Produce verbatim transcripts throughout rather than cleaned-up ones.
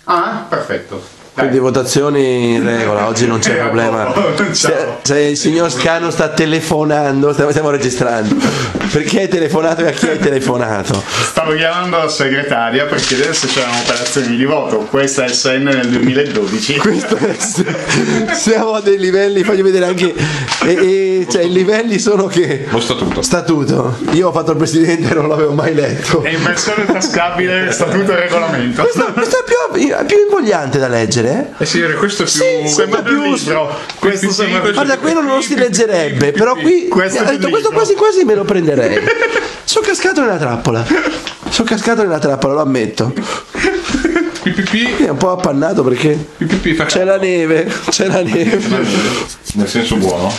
Ah, perfetto. Quindi votazioni in regola, oggi non c'è problema. Se, se il signor Scanu sta telefonando, stiamo, stiamo registrando. Perché hai telefonato e a chi hai telefonato? Stavo chiamando la segretaria per chiedere se c'erano operazioni di voto. Questa è S N nel duemiladodici. Questo è, siamo a dei livelli, voglio vedere anche. E, e, cioè, i livelli sono che. Lo statuto. Statuto. Io ho fatto il presidente e non l'avevo mai letto. È in versione tascabile, statuto e regolamento. Questo, questo è più, più invogliante da leggere. Eh sì, questo è più. Sì, sembra più più libro. Questo sembra più. Guarda, quello non lo si leggerebbe, però qui questo, ho detto, questo quasi quasi me lo prenderei. Sono cascato nella trappola. Sono cascato nella trappola, lo ammetto. P P P è un po' appannato perché P P P fa c'è la neve, c'è la neve. Nel senso buono.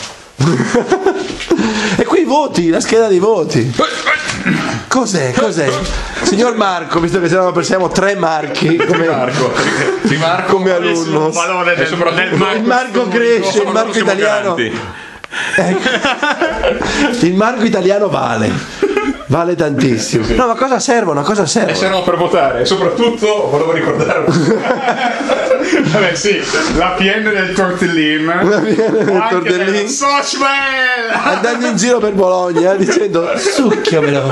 E qui i voti, la scheda dei voti. Cos'è? Cos'è? Signor Marco, visto che siamo, siamo tre Marchi come, Marco, di Marco come alunno. Il valore del, del Marco, il Marco cresce, il Marco italiano. Ecco. Il Marco italiano vale. Vale tantissimo. No, ma cosa servono? Cosa servono? E servono per votare. E soprattutto volevo ricordare. Vabbè, sì, la P N del tortellin. La P N del tortellin. Andando in giro per Bologna dicendo succhiamelo.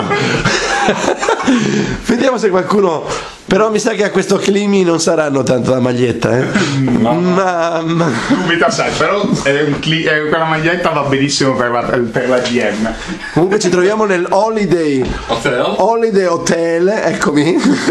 Vediamo se qualcuno. Però mi sa che a questo climi non saranno tanto la maglietta, eh? No, ma, ma... Dubita, sai, però è un cli- è, quella maglietta va benissimo per la, per la G M. Comunque ci troviamo nel Holiday Hotel. Holiday Hotel, eccomi.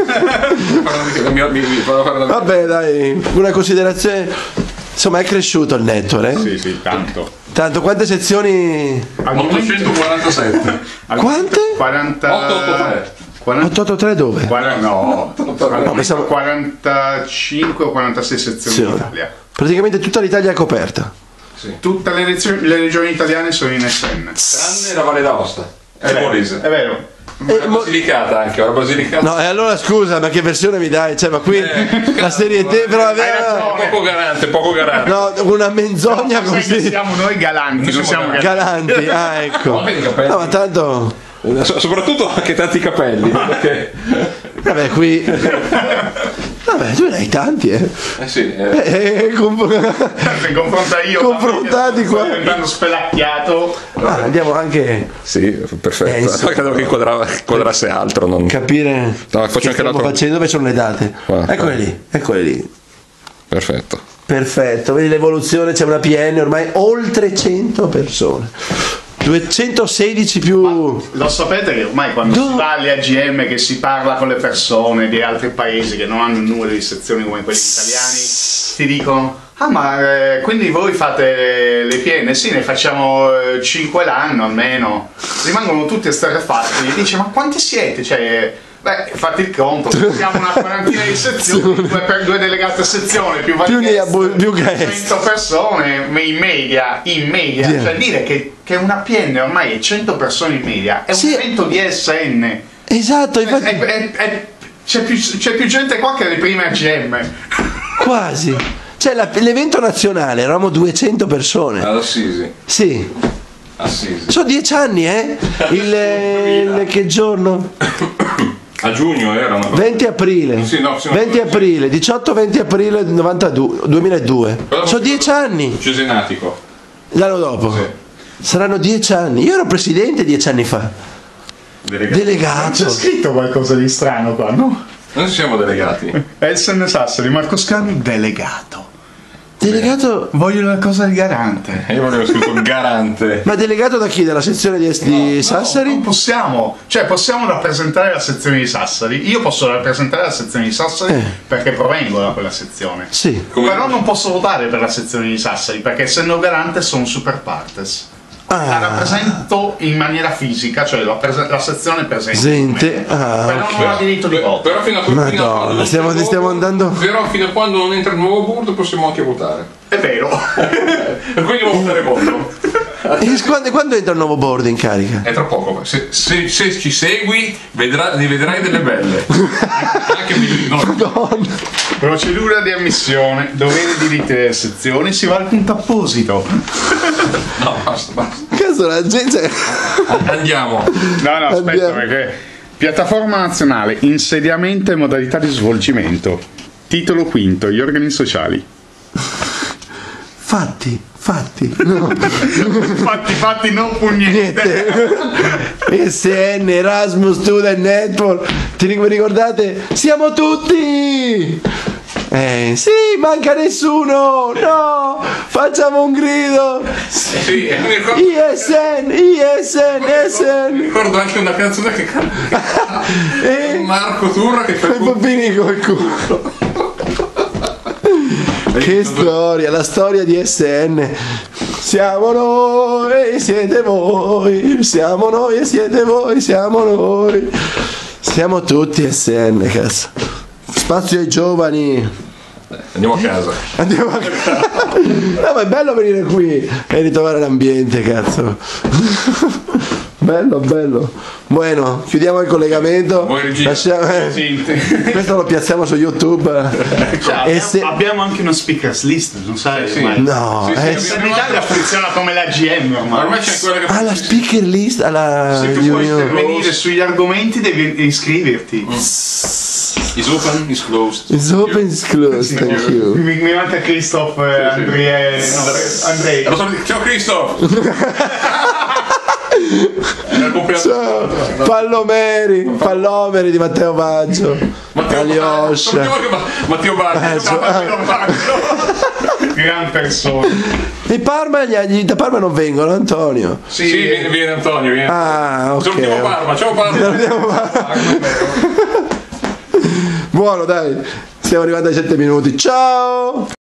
Vabbè, dai, una considerazione. Insomma, è cresciuto il network, eh? Sì, sì, tanto. Tanto, quante sezioni? ottocentoquarantasette. Quante? quaranta ottocentoottantatré dove? quaranta, no, no pensavo... quarantacinque o quarantasei sezioni in Italia. Praticamente tutta l'Italia è coperta. Sì. Tutte le, lezioni, le regioni italiane sono in S N. Tranne la Valle d'Aosta. È Molise. È vero. È Basilicata anche, ora Basilicata. No, e allora scusa, ma che versione mi dai? Cioè, ma qui eh, la serie te però aveva poco garante, poco garante. No, una menzogna no, così. Siamo noi galanti, non siamo galanti. galanti. Ah, ecco. No, ma tanto soprattutto anche tanti capelli, perché vabbè, qui vabbè, tu ne hai tanti, eh. Eh sì, eh. Eh, com- se confronta io confrontati qua sto diventando spelacchiato. Ah, andiamo anche. Sì, perfetto. Eh, credo che inquadrava, inquadrasse altro, non capire. No, faccio anche l'altro. Facendo dove sono le date. Ah, eccole ah. lì, eccole lì. Perfetto. Perfetto, vedi l'evoluzione, c'è una P N ormai oltre cento persone. duecentosedici più. Ma lo sapete che ormai quando Do... si va alle A G M che si parla con le persone di altri paesi che non hanno un numero di sezioni come quelli italiani, ti dicono ah ma eh, quindi voi fate le P N? Sì, ne facciamo eh, cinque l'anno almeno. Rimangono tutti esterrefatti. Dice ma quanti siete? Cioè, beh, fate il conto, siamo una quarantina di sezioni, due per due delegate a sezione, più più cento persone in media, in media, yeah. Cioè dire che, che una P N ormai è cento persone in media, è un sì. evento di S N. Esatto, infatti. È, è, è, c'è, più, c'è più gente qua che alle prime A G M. Quasi. Cioè la, l'evento nazionale, eravamo duecento persone. Ad Assisi. Sì. Assisi. Sono dieci anni, eh? Il, il che giorno? A giugno erano venti aprile sì, no, sì, venti aprile diciotto venti aprile novantadue duemiladue sono dieci anni Cesenatico l'anno dopo sì. Saranno dieci anni. Io ero presidente dieci anni fa. Delegato, delegato. C'è scritto qualcosa di strano qua, no? Noi siamo delegati. Elsen Sassari, Marco Scanu delegato. Delegato. Voglio una cosa del garante. Io volevo scritto garante. Ma delegato da chi? Dalla sezione di, di no, Sassari? No, non possiamo. Cioè possiamo rappresentare la sezione di Sassari. Io posso rappresentare la sezione di Sassari eh. perché provengo da quella sezione. Sì. Come... Però non posso votare per la sezione di Sassari perché essendo garante sono super partes. Ah. La rappresento in maniera fisica, cioè la, prese- la sezione presente, ah, però okay. non ha diritto di voto. Però fino a, Madonna, fino a quando stiamo, nuovo, stiamo andando. Però fino a quando non entra il nuovo board possiamo anche votare. È vero. Quindi devo votare contro. E quando, quando entra il nuovo board in carica? È tra poco. Se, se, se ci segui vedrà, ne vedrai delle belle. Anche no. Procedura di ammissione, doveri diritti delle sezioni, si va al punto apposito. No, basta, basta. Cazzo, la gente. Andiamo. No, no, aspetta, Andiamo. Perché piattaforma nazionale, insediamento e modalità di svolgimento. Titolo quinto, gli organi sociali. Fatti, fatti. No. fatti, fatti, non pugnette. S N, Erasmus Student Network. Ti ricordate? Siamo tutti! Eh, sì, manca nessuno! No! Facciamo un grido! Sì, e mi ricordo, I S N, I S N, S mi N! ricordo anche una canzone che canta E Marco Turra che fa i bambini col culo. Che storia, la storia di S N. Siamo noi e siete voi, siamo noi e siete voi, siamo noi. Siamo tutti S N, cazzo. Spazio ai giovani. Andiamo a casa. Andiamo a casa. No, ma è bello venire qui e ritrovare l'ambiente, cazzo. Bello, bello. Bueno, chiudiamo il collegamento. Lasciamo, eh, questo lo piazziamo su YouTube. Cioè, abbiamo, se... abbiamo anche uno speakers list, non sai? Sì, Ormai. No, sì, sì, eh, abbiamo- In Italia funziona come la G M ormai. Ormai c'è quella che alla speaker list, alla Se tu puoi riunione. intervenire sugli argomenti devi iscriverti. is open, is closed. It's open, it's closed, thank you. Mi, mi manca Christoph, eh, Andrea, no, Andrei. Allora, ciao Christoph! Era il compleanno. Ciao, Pallomeri, Pallomeri di Matteo Baggio, Matteo Alioscia. Baggio. Matteo Baggio. Ciao, Matteo Baggio. Gran persona. E Parma, gli, gli- da Parma non vengono, Antonio. Sì, viene, viene Antonio, viene. Ah, ok. Salutiamo Parma, ciao Parma. Buono, dai, stiamo arrivando ai sette minuti. Ciao!